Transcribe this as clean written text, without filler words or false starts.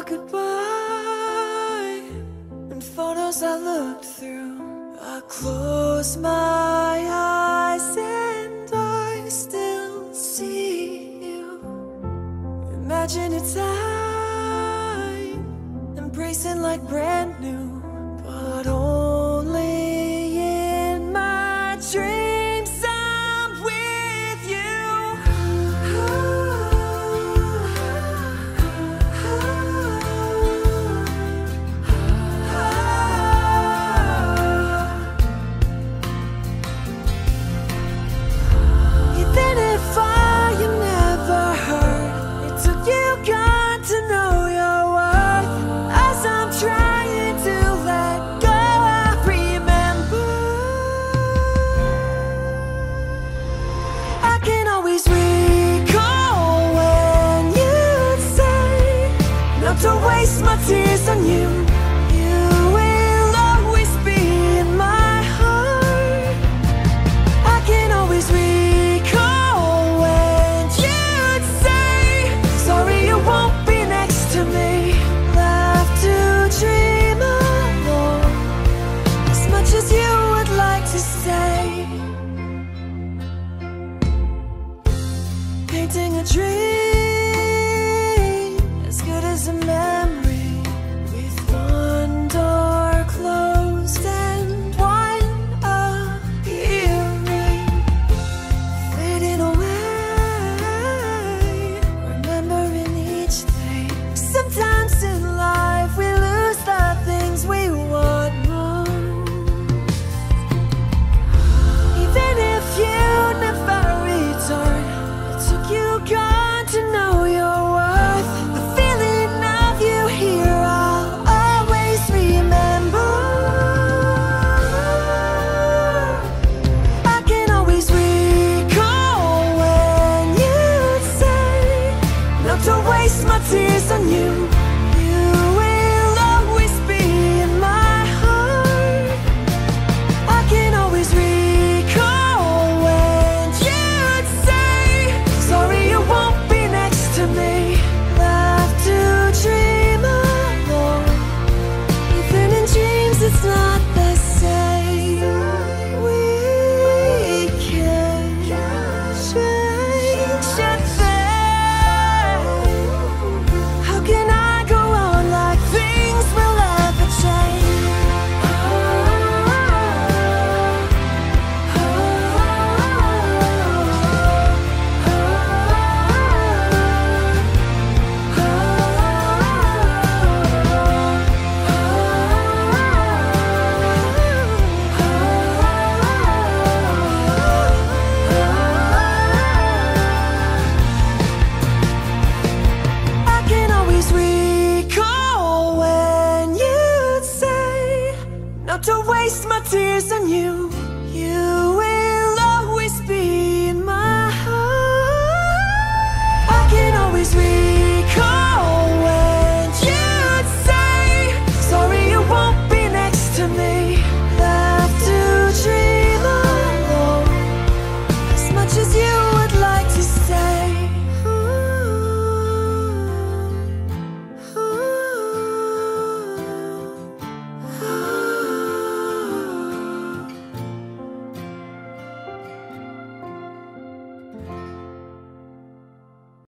goodbye and photos I looked through. I close my eyes and I still see you. Imagine it's time, embracing like brand new, but only in my dreams I'm with you. Even if I am never heard, it took you gone to know your worth. As I'm trying to let go, I remember I can always recall when you'd say, not to waste my tears on you. You will always be in my heart. I can always recall when you'd say, sorry you won't be next to me. Laugh to dream alone, as much as you would like to say. Painting a dream as good as a memory, with one door closed and one appearing, fading away, remembering each thing. Sometimes in life we lose the things we want most. Even if you never return, it took you gone to know your worth. The feeling of you here I'll always remember. I can always recall when you'd say, not to waste my tears on you.